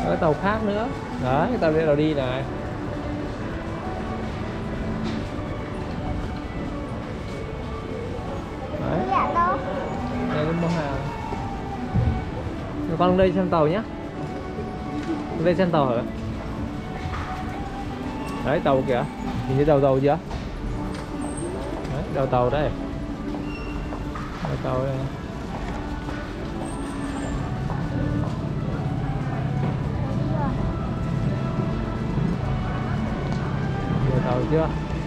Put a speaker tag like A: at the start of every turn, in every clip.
A: cái tàu khác nữa. Đấy, cái tàu đây đi này. Đấy. Đây có mua hàng. Con đây xem tàu nhé. Lên xem tàu hả? Đấy tàu kìa. Nhìn thấy đầu tàu chưa? Đấy, đầu tàu đây. Đầu tàu đây. Đầu tàu chưa?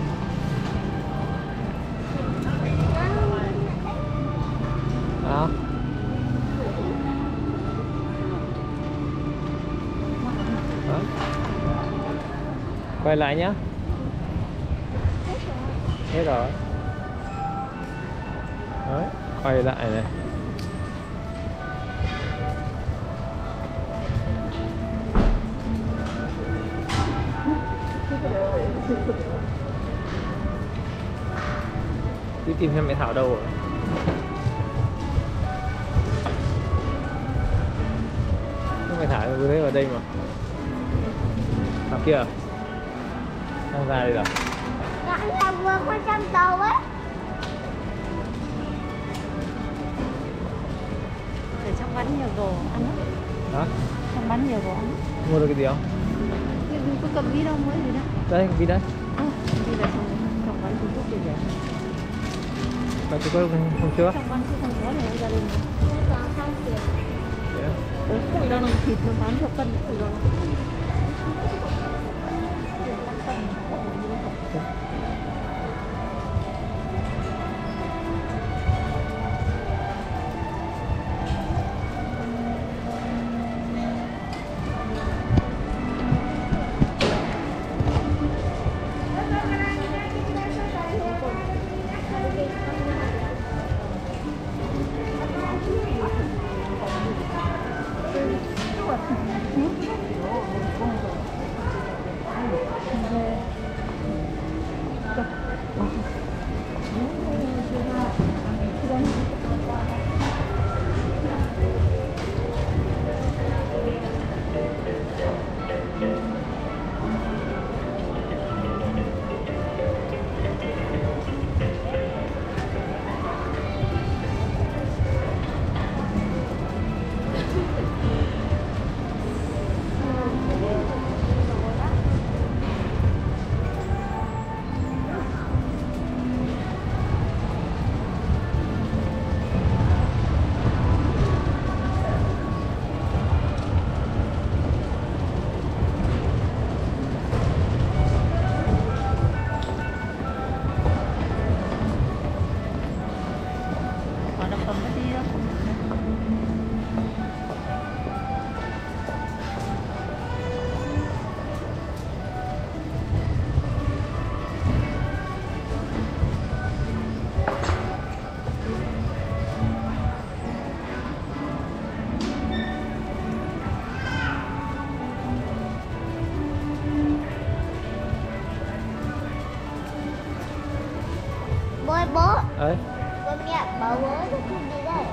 A: Đó. Đó. Quay lại nhá. Hết rồi. Đấy, quay lại này. Đi tìm xem mẹ Thảo đâu rồi. Mẹ Thảo vừa thấy ở đây mà. Thảo kia à? Đang ra đây rồi.
B: Dạ là vừa qua trong tàu ấy.
C: Ở trong bán nhiều đồ ăn lắm.
A: Hả?
C: Trong bán nhiều đồ ăn.
A: Mua được cái gì không?
C: Nhưng có cầm ví đâu mới gì đâu.
A: Đây, ví đây.
C: Ví là trong bán Trung Quốc gì vậy?
A: Mà Trung Quốc không chưa?
C: Trong bán chứ không có này gia đình.
B: Còn không kìa.
C: Phụ đâu là thịt nó bán theo cân, phụ đâu.
B: Bố.
A: Đấy.
B: Con mẹ bảo bố nó không đi đây.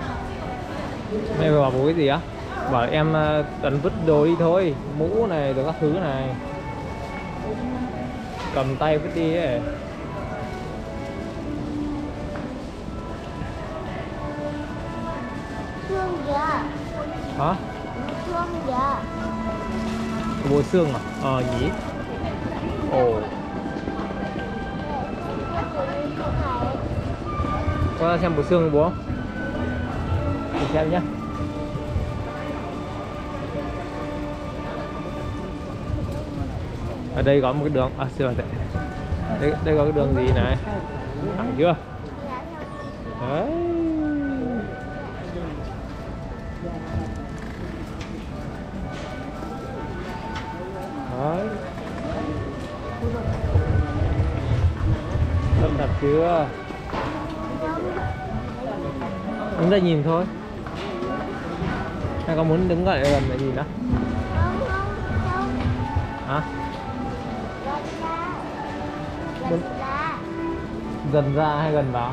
A: Mẹ bảo bố cái gì á? Bảo em cần vứt đồ đi thôi. Mũ này rồi các thứ này. Cầm tay vứt đi ấy.
B: Xương kìa.
A: Hả?
B: Xương kìa.
A: Bộ xương à? Nhỉ. Ồ. Có ra xem bộ xương không bố? Để xem nhá. Ở đây có một cái đường, xin lỗi. Đây có cái đường gì này? Thẳng chưa? Đấy. Đấy. Tâm thật chưa? Đứng đây nhìn thôi. Hay có muốn đứng lại gần để nhìn đó?
B: Không.
A: Hả?
B: Gần ra.
A: Gần ra hay gần vào?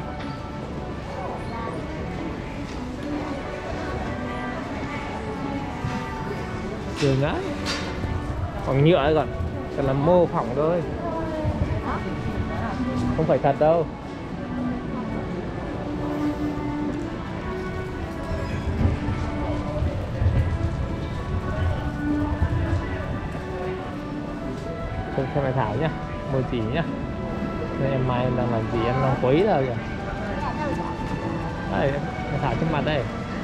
A: Đường á, bằng nhựa ấy còn, còn là mô phỏng thôi, không phải thật đâu. Không xem mày Thảo nhá, mua chỉ nhá. Đây em Mai đang làm gì, em đang quấy rồi kìa. Đây, mày Thảo trước mặt đây.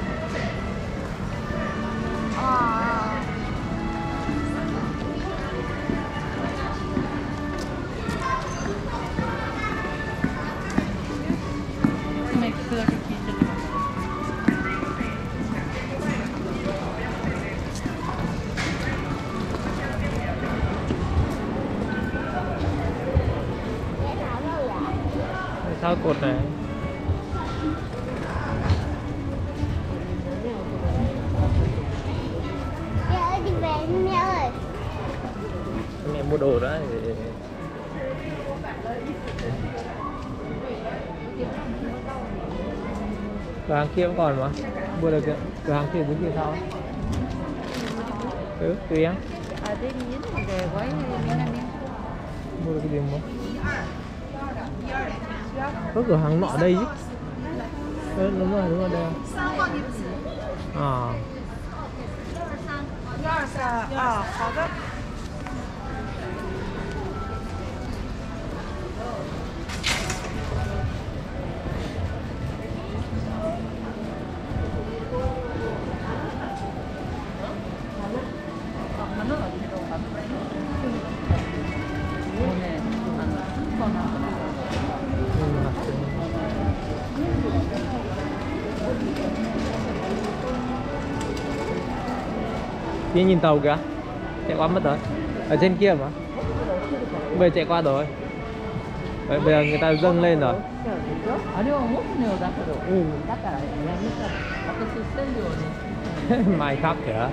A: Sao cột này?
B: Mẹ ơi đi về mẹ ơi.
A: Mẹ mua đồ đó. Cửa hàng kia vẫn còn mà. Mua được kìa. Cửa hàng kia muốn gì sao? Ừ, tùy em. Mua được cái gì không? Có cửa hàng nọ đây chứ. Ừ, đúng rồi đây. À.
C: 好的。
A: Kia nhìn tàu kìa, chạy qua mất rồi. Ở trên kia mà. Bây giờ chạy qua rồi. Đấy, bây giờ người ta dâng lên rồi. Mai khóc kìa.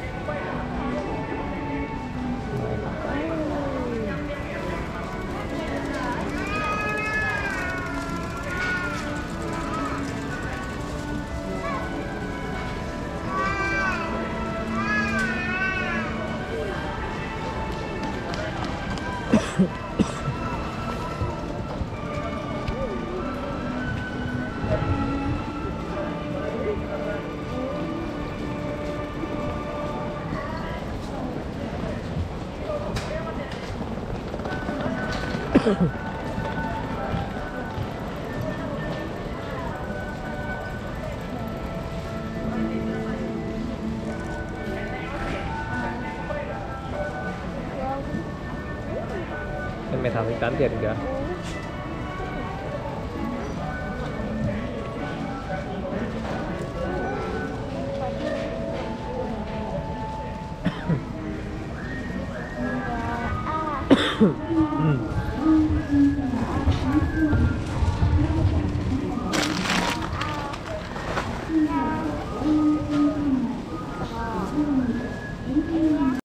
A: Mẹ Thảo tính toán tiền kìa.